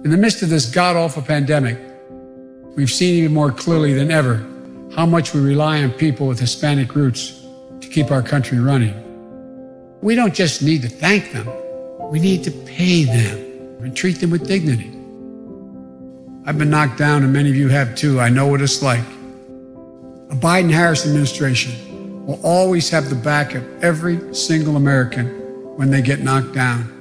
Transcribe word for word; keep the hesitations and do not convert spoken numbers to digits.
In the midst of this god-awful pandemic, we've seen even more clearly than ever how much we rely on people with Hispanic roots to keep our country running. We don't just need to thank them, we need to pay them and treat them with dignity. I've been knocked down, and many of you have too. I know what it's like. A Biden-Harris administration will always have the back of every single American when they get knocked down.